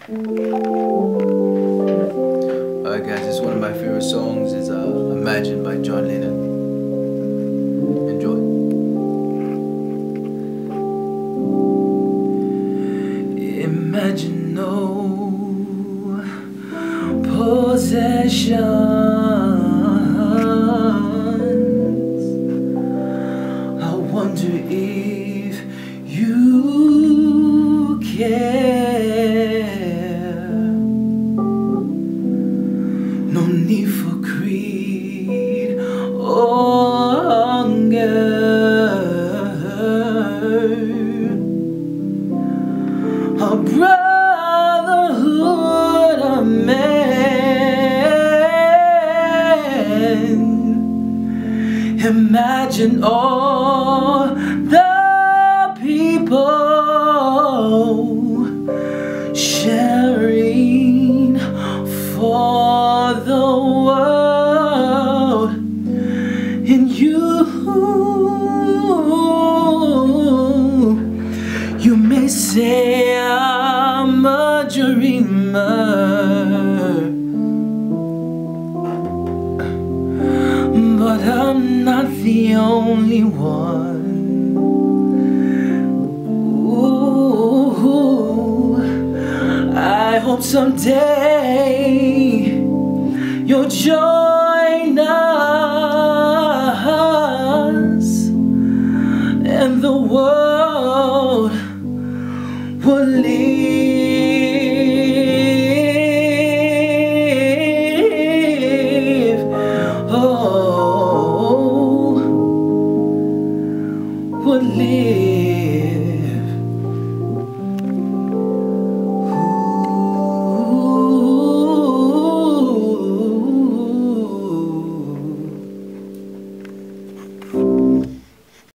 Alright guys, it's one of my favorite songs. It's Imagine by John Lennon. Enjoy. Imagine no possessions. I wonder if you care. No need for greed or hunger. A brotherhood of men. Imagine all the people sharing for the world, and you may say I'm a dreamer, but I'm not the only one. Ooh, I hope someday you'll join